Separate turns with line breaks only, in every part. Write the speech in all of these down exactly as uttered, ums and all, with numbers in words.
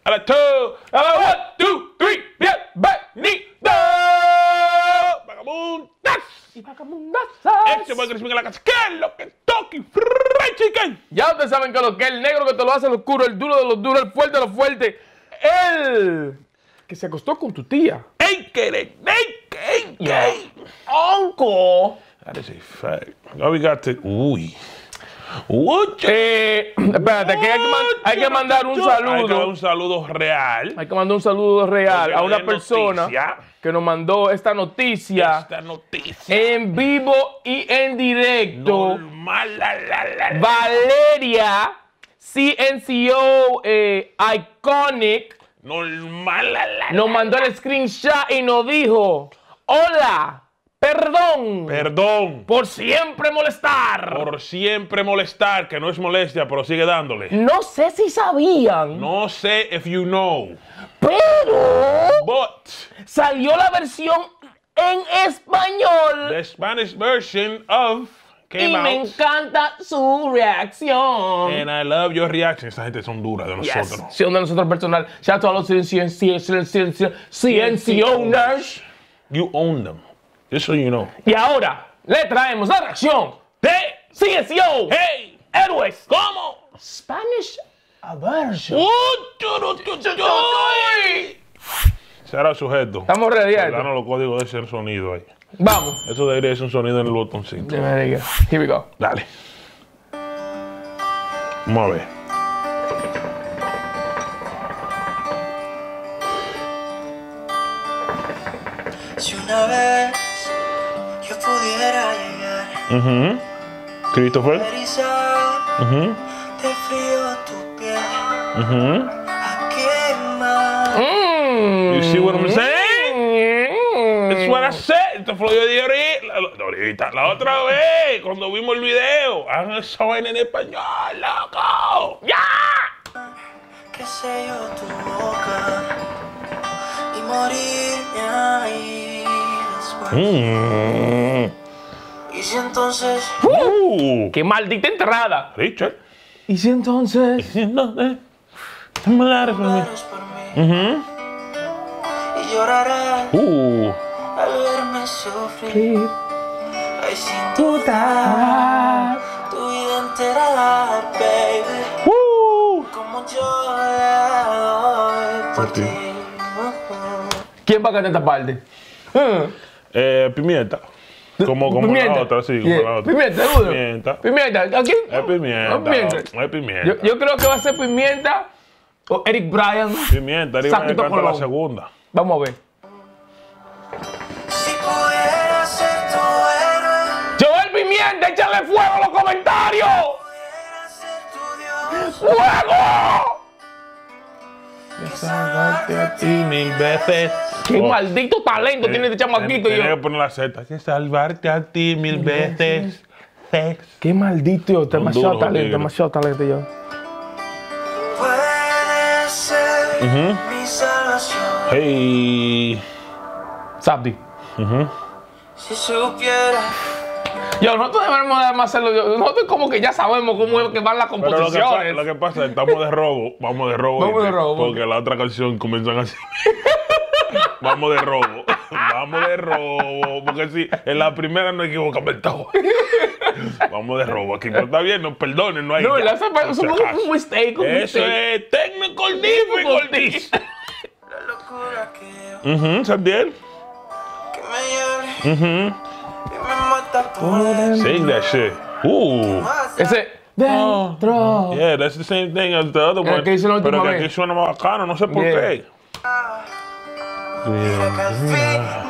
a la two, a la one, two, three, bienvenido. Vagabundas.
Y vagabundas.
Este fue Crispin en la casa. ¿Qué es lo que Kentucky Fried Chicken?
Ya ustedes saben que lo que es el negro que te lo hace lo oscuro, el duro de los duros, el fuerte de los fuertes. El que se acostó con tu tía.
Hey, que naked,
Yeah. Uncle.
That is a fact. Now we got to. Uy. Uy.
Eh, espérate, que hay que, man- hay que mandar un
Hay que mandar
saludo.
un saludo real.
Hay que mandar un saludo real
Porque
a una
de
persona
noticia.
que nos mandó esta noticia
Esta noticia.
en vivo y en directo.
Normal. La, la, la, la.
Valeria, C N C O eh, Iconic,
Normal. La, la,
nos
la.
mandó el screenshot y nos dijo: hola, perdón
Perdón
por siempre molestar.
por siempre molestar, que no es molestia, pero sigue dándole.
No sé si sabían,
No sé if you know,
pero
but
salió la versión en español
the Spanish version of
y
came
me
out.
encanta su reacción.
And I love your reaction. Esta gente son duras de
Yes,
nosotros.
sí, de nosotros personal. Shout out a los C N C owners.
You own them. Just so you know.
Y ahora le traemos la reacción de C N C O.
Hey,
Héroes.
¿cómo?
Spanish version.
Uh, churu, chu, chu, chu. Será sujeto.
Estamos ready.
Danos los códigos de ese sonido ahí.
Vamos.
Eso debería ser un sonido en el botoncito.
Here we go.
Dale. Vamos a ver.
Si una vez yo pudiera llegar
Mhm. Christopher.
a erizar
Mhm.
de frío tu piel,
Mhm.
a quemar.
Mm.
You see what I'm saying?
Mm.
That's what I said. Esto fue lo que yo dije ahorita, la- ahorita, la otra vez, cuando vimos el video. Hagan eso en español, loco. ¡Ya!
Que sello tu boca y morirme ahí después.
Mm.
Y si entonces
Uh.
¡Qué maldita entrada!
Richard.
Y si entonces
No, eh. Similar for me.
mueres por mí
Mhm.
y llorarás
Uh.
al verme sufrir, ay, sin dudar
Ah.
tu vida entera, baby,
Uh.
como yo la doy por
Por ti.
ti.
¿quién va a cantar esta parte? Mm.
Eh, pimienta. Como, como la otra, sí, como
Yeah.
la otra.
Pimienta, seguro.
Pimienta.
Pimienta. ¿A quién?
Es pimienta.
Ah, pimienta.
Es pimienta.
Yo, yo creo que va a ser Pimienta o Eric Bryan.
Pimienta, Eric Bryan
Saquito
canta la
Colón.
segunda.
Vamos a ver.
Si pudiera ser tu héroe,
Joel Pimienta, échale fuego a los comentarios.
pudiera ser tu Dios,
¡Fuego!
Salvarte a ti mil veces.
¡Qué
Oh,
maldito talento tiene este chamaquito!
Tenía
Yo.
que poner la Z. Que salvarte a ti mil veces. Sex.
¡Qué maldito! Yo, demasiado
duros,
talento,
tigre.
demasiado talento yo.
puede ser
Ujú.
mi salvación.
Hey.
Sabdi.
Si supiera
Yo, nosotros debemos de hacerlo. yo- Nosotros como que ya sabemos cómo es que van las
Pero lo que, pasa,
composiciones.
lo que pasa es que estamos de robo. Vamos de robo.
Vamos de
¿viste?
robo.
Porque la otra canción comienzan así. Vamos de robo. Vamos de robo. Porque si en la primera no equivocamos todo. Vamos de robo aquí. Pero está bien, nos perdonen, no hay.
No,
ya,
¿verdad? Eso fue-
por
eso
si
fue
acaso.
un mistake, un
Eso
mistake.
es technical difficulties.
la locura que yo,
Mhm, Sandiel.
que me lleve
Mhm.
y me mata por dentro.
Sing that shit. Ooh.
Ese. Dentro.
Yeah, that's the same thing as the other one.
que hice la
Pero
última
que
vez.
aquí suena más bacano, no sé por
Yeah.
qué.
Mira que al final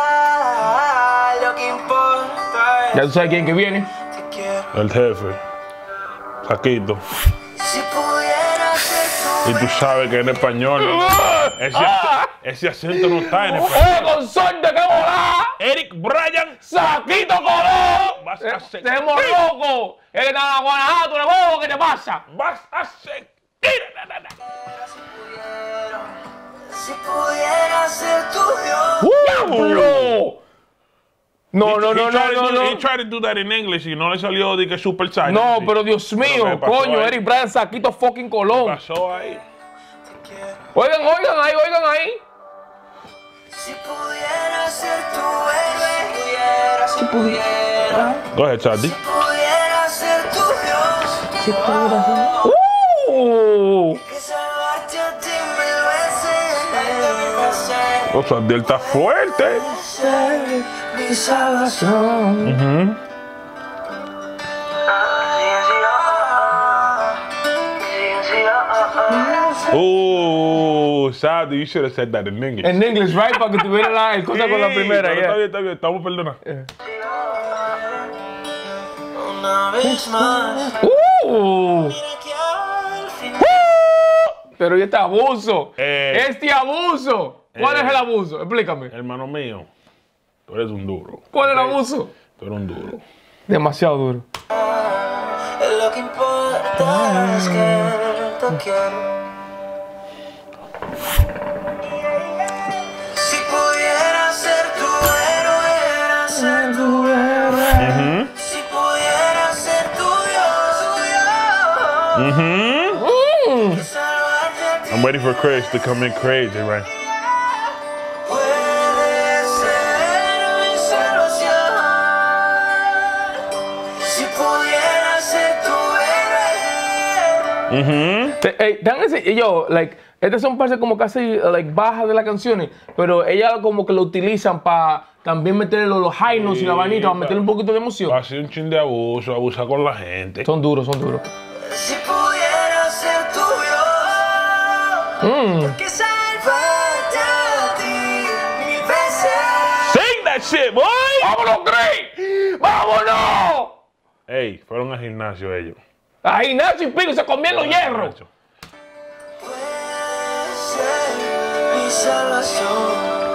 lo que importa
Ya
es
tú sabes quién que viene.
te quiero.
El jefe. Saquito.
Si pudiera ser tu
Y tú sabes que en español ese, ese acento no está en español.
¡Oh, con suerte que volá!
Eric Bryan,
¡Saquito Colón!
vas a ser.
¡Tenemos loco! ¡Es que está en Guanajuato, de bobo! ¿Qué te pasa?
Vas a ser.
Si pudiera ser tu Dios.
¡Diablo! No, no, no,
He tried
no,
to
no,
do- He
no.
tried to do that in English y no le salió de que Super Saiyan.
No,
Sí.
pero Dios
Pero
mío,
¿qué pasó
coño,
ahí?
Eric Bryan, Saquito fucking
¿Qué
Colón.
pasó ahí?
Oigan, oigan ahí, oigan ahí.
Si pudiera ser tu héroe, si pudiera,
Go ahead, Sandy.
si pudiera ser tu Dios,
Si pudiera ser- ¡Uh!
que salvarte a ti mil veces,
O sea, Sandy está fuerte.
ser mi salvación.
Oh, Sandy, you should have said that in English.
En English, right? Para que tuviera la el cosa con la
Sí,
primera.
pero
yeah.
Está bien, está bien, estamos perdonados.
Una vez más,
¡Uh!
mira que al final
Pero ¿y este abuso?
Eh.
Este abuso. ¿Cuál
Eh.
es el abuso? Explícame.
Hermano mío, tú eres un duro.
¿Cuál es el abuso?
Tú eres un duro.
Demasiado duro.
lo que importa es que te quiero. Si pudiera ser tu héroe, ser tu héroe. Si pudiera ser tu Dios, tu Dios.
Mhm.
Que salvarte a ti
I'm waiting for Chris to come in crazy, right?
puede ser mi salvación. Si pudiera ser tu héroe.
Mhm.
Te- ey, dan ese- y yo, like, estas son partes como casi like, bajas de las canciones, pero ellas como que lo utilizan para también meterle los, los high notes y la vainita, para meterle un poquito de emoción.
Así un chin de abuso, abusar con la gente.
Son duros, son duros.
Si pudiera ser tu Dios.
Mm.
Que salvarte a ti mil veces.
Sing that shit, boy!
¡Vámonos, Chris! ¡Vámonos!
Ey, fueron al gimnasio ellos.
A gimnasio y pico se comían los hierros.
Puede ser mi salvación.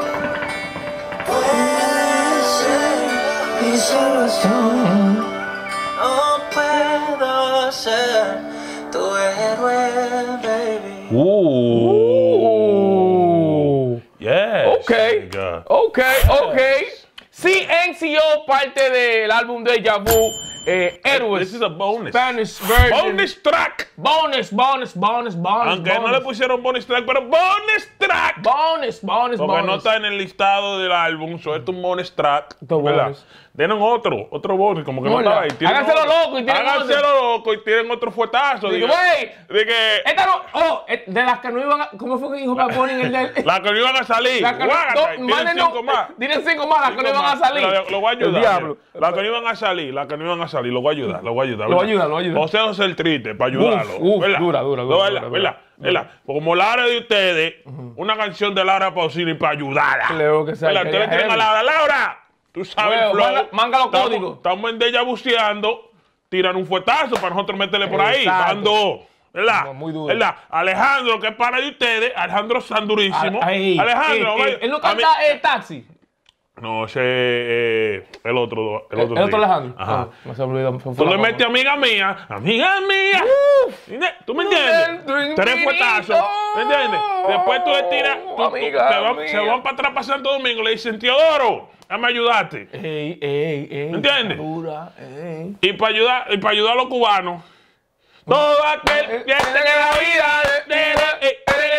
Puede ser mi salvación. No puedo ser tu héroe, baby.
Ooh.
Uh.
Yes.
Ok,
nigga.
ok, ok. C N C O, parte del álbum Deja Vu, eh, Héroes.
This is a bonus.
Spanish version.
Bonus track.
Bonus, bonus, bonus, bonus.
Aunque no
bonus.
le pusieron bonus track, pero bonus track.
Bonus, bonus,
Porque
bonus.
no está en el listado del álbum, suelta un bonus track.
Esto es
¿verdad?
bonus.
Tienen otro, otro bonus, como que no
Hola.
estaba ahí. Tienen
Háganselo
otro.
loco y tienen
Háganselo
otro.
loco y tienen otro fuetazo.
Digo,
diga-
wey,
de que
esta no, oh, eh, de las que no iban a, ¿cómo fue que dijo Bad Bunny en el del?
las que no iban a salir.
Las que no-
guácata,
no,
tienen
mándenos-
cinco más.
Tienen cinco más, las que no
Cinco
iban a
más.
salir.
Lo, lo voy a ayudar.
El diablo.
mira. Las que no iban a salir, las que no iban a salir, lo voy a ayudar, lo voy a ayudar.
Lo
¿verdad?
ayuda, lo ayuda.
José José el triste, para ayudarlo.
uf,
¿verdad?
dura, dura,
No,
dura,
¿verdad?
dura,
¿verdad?
dura.
¿verdad? Como la área de ustedes, una canción de Laura Pausini para ayudarla.
Creo que sea
¿verdad?
que
Ustedes
ella
tienen a
heavy.
Laura, Laura, tú sabes
Bueno,
el flow.
manga- manga los
Estamos-
códigos.
Estamos en Deja buceando, tiran un fuetazo para nosotros meterle por ahí.
Exacto.
Cuando, ¿verdad?
No, muy duro.
¿verdad? Alejandro, que es para de ustedes, Alejandro Sandurísimo.
Ahí,
Alejandro,
eh, eh,
vaya-
él no
a mí-
canta eh, Taxi.
No, ese eh, el otro. El
El,
otro,
el otro
sí.
Alejandro.
Ajá.
Ah, no se me olvidó. fue-
Tú
fue
le
la
metes
mamá.
amiga mía, amiga mía. ¿Tú me entiendes?
Momento
Tres fuetazos. ¿Me entiendes? Después tú le tiras, tú- tú-
Amiga
se, van,
mía.
se van para atrás para Santo Domingo, le dicen, Teodoro, dame ayudarte.
Ey, ey, ey.
¿Me entiendes?
Dura, ey.
Y para ayudar, y para ayudar a los cubanos. Todo aquel que tenga la vida de- de- de-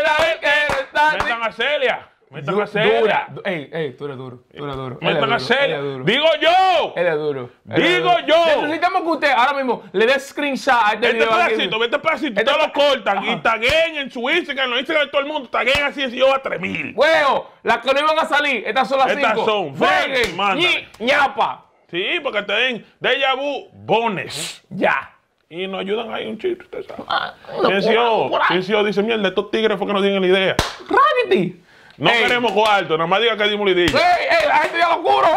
de- metan a Celia. Metan a Celia.
Dura. du- Ey, ey, tú eres duro. Tú eres duro. Él es
Metan a
duro, él
Celia.
es duro.
Digo yo.
Él es duro. Él es
Digo
duro.
yo.
Necesitamos que usted ahora mismo le dé screenshot a este
Este
video. aquí.
pedacito, este pedacito,
Este
ustedes lo
pe-
cortan
Ajá.
y taguen en su Instagram, en los Instagram de todo el mundo, taguen así y yo a tres mil.
Huevo, las que no iban a salir, estas son las
Estas
cinco.
son,
Freguen,
mándale.
ñi, ñapa.
Sí, porque te den Deja Vu bones.
Ya.
Y nos ayudan ahí un chiste, usted sabe.
Una
Ciencio,
por- por ahí.
Ciencio dice, mierda, estos tigres fue que nos tienen la idea.
Raggedy.
No
Ey.
queremos cuarto, nada más diga que dimos la idea.
Ey, ey, la gente ya lo juro.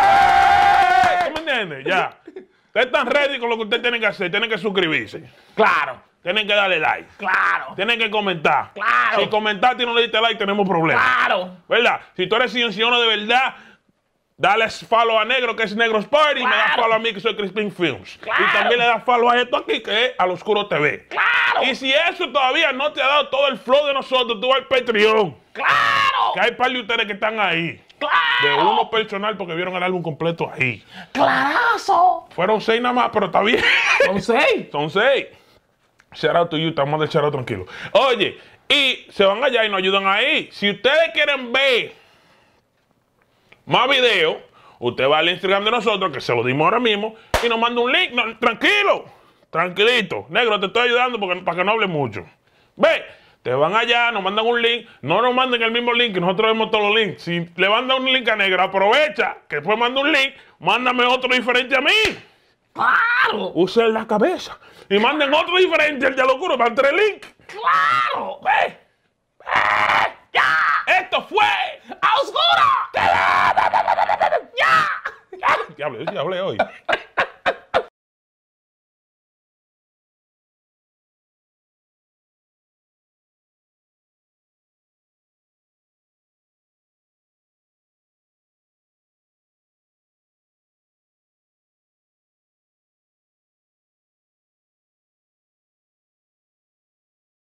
¿Tú me entiendes? Ya. Ustedes están ready con lo que ustedes tienen que hacer. Tienen que suscribirse.
Claro,
Tienen que darle like.
claro,
Tienen que comentar.
Claro.
Si comentaste y no le diste like, tenemos problemas.
claro.
¿Verdad? Si tú eres cienciólogo de verdad, dale follow a Negro, que es Negros Party, y me da
Claro.
follow a mí, que soy Crispin Films.
Claro.
Y también le da follow a esto aquí, que es Al Oscuro T V.
Claro.
Y si eso todavía no te ha dado todo el flow de nosotros, tú vas al Patreon.
Claro,
Que hay par de ustedes que están ahí. De
claro.
uno personal, porque vieron el álbum completo ahí.
Clarazo.
Fueron seis nada más, pero está bien.
Son seis.
Son seis. Shout out to you, estamos de shout out tranquilo. Oye, Y se van allá y nos ayudan ahí. Si ustedes quieren ver más videos, usted va al Instagram de nosotros, que se lo dimos ahora mismo, y nos manda un link. No, tranquilo, tranquilito. Negro, te estoy ayudando porque, para que no hable mucho. Ve, te van allá, nos mandan un link. No nos manden el mismo link, que nosotros vemos todos los links. Si le mandan un link a Negro, aprovecha que después manda un link, mándame otro diferente a mí.
¡Claro!
Usen la cabeza. Y manden otro diferente, el de locura, para tres links.
¡Claro!
Ve, ve, ya. Esto fue
¡A oscura!
¡Ya! Ya hablé, ya hablé hoy.